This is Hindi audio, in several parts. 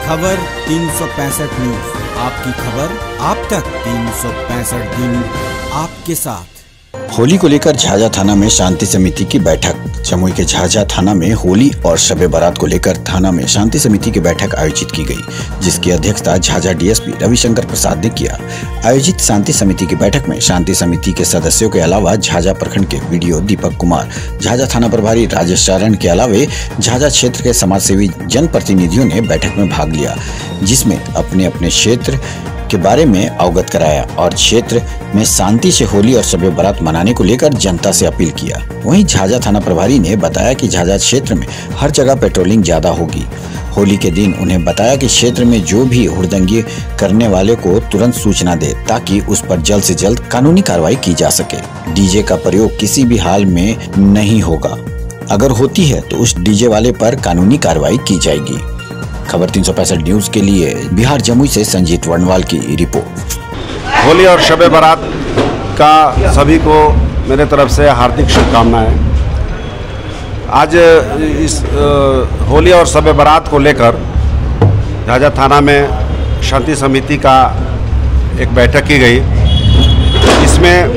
खबर 365 न्यूज, आपकी खबर आप तक 365 दिन आपके साथ। होली को लेकर झाझा थाना में शांति समिति की बैठक। जमुई के झाझा थाना में होली और शबे बारात को लेकर थाना में शांति समिति की बैठक आयोजित की गई, जिसकी अध्यक्षता झाझा डीएसपी रविशंकर प्रसाद ने किया। आयोजित शांति समिति की बैठक में शांति समिति के सदस्यों के अलावा झाझा प्रखंड के बीडीओ दीपक कुमार, झाझा थाना प्रभारी राजेश चारण के अलावे झाझा क्षेत्र के समाजसेवी जनप्रतिनिधियों ने बैठक में भाग लिया, जिसमें अपने अपने क्षेत्र के बारे में अवगत कराया और क्षेत्र में शांति से होली और शबे बारात मनाने को लेकर जनता से अपील किया। वहीं झाझा थाना प्रभारी ने बताया कि झाझा क्षेत्र में हर जगह पेट्रोलिंग ज्यादा होगी। होली के दिन उन्हें बताया कि क्षेत्र में जो भी हुड़दंगी करने वाले को तुरंत सूचना दे, ताकि उस पर जल्द से जल्द कानूनी कार्रवाई की जा सके। डीजे का प्रयोग किसी भी हाल में नहीं होगा, अगर होती है तो उस डीजे वाले पर कानूनी कार्रवाई की जाएगी। खबर 365 न्यूज के लिए बिहार जमुई से संजीत वर्णवाल की रिपोर्ट। होली और शबे बारात का सभी को मेरे तरफ से हार्दिक शुभकामनाएं। आज इस होली और शबे बारात को लेकर झाझा थाना में शांति समिति का एक बैठक की गई। इसमें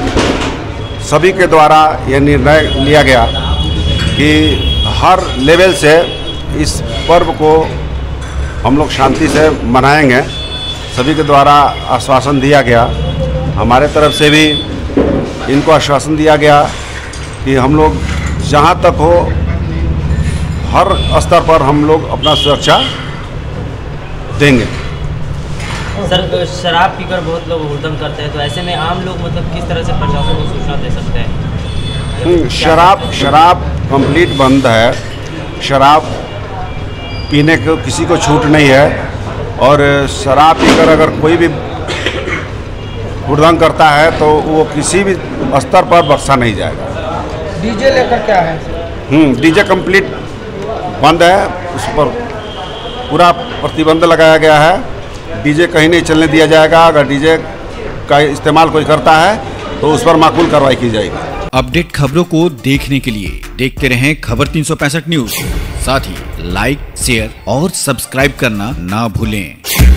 सभी के द्वारा यह निर्णय लिया गया कि हर लेवल से इस पर्व को हम लोग शांति से मनाएंगे। सभी के द्वारा आश्वासन दिया गया, हमारे तरफ से भी इनको आश्वासन दिया गया कि हम लोग जहाँ तक हो हर स्तर पर हम लोग अपना सुरक्षा देंगे। सर, शराब पीकर बहुत लोग हुड़दंग करते हैं, तो ऐसे में आम लोग मतलब किस तरह से प्रशासन को सूचना दे सकते हैं? शराब कंप्लीट बंद है। शराब पीने को किसी को छूट नहीं है, और शराब पीकर अगर कोई भी हुड़दंग करता है तो वो किसी भी स्तर पर बख्शा नहीं जाएगा। डीजे लेकर क्या है? डीजे कंप्लीट बंद है, उस पर पूरा प्रतिबंध लगाया गया है। डीजे कहीं नहीं चलने दिया जाएगा। अगर डीजे का इस्तेमाल कोई करता है तो उस पर माकूल कार्रवाई की जाएगी। अपडेट खबरों को देखने के लिए देखते रहें खबर 365 न्यूज। साथ ही लाइक, शेयर और सब्सक्राइब करना ना भूलें।